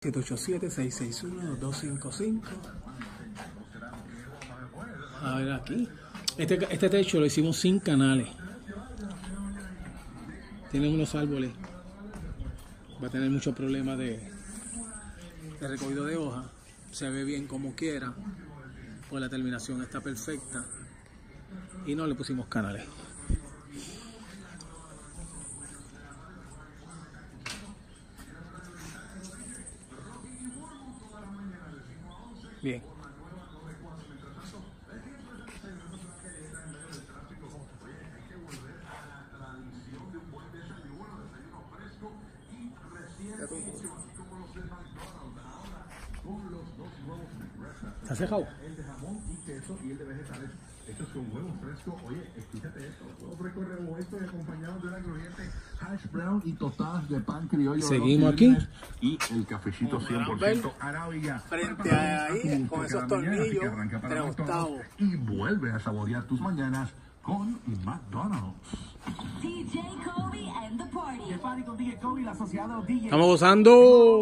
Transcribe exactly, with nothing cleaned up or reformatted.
siete ocho siete, seis seis uno, dos dos cinco cinco. A ver aquí. Este, este techo lo hicimos sin canales. Tiene unos árboles. Va a tener muchos problemas de, de recogido de hoja. Se ve bien como quiera. Pues la terminación está perfecta. Y no le pusimos canales. Bien. ¿Está cejado? El de jamón y queso y el de vegetales hechos con huevo fresco. Oye, escúchate esto. Huevo fresco revuelto y acompañado de una crujiente hash brown y tostadas de pan criollo. Seguimos aquí. Y el cafecito cien por ciento Arábiga. Frente a ahí, con esos tornillos, tres octavos. Y vuelve a saborear tus mañanas con McDonald's. D J Kobe and the party. El party con D J Kobe, el asociado D J. Estamos gozando.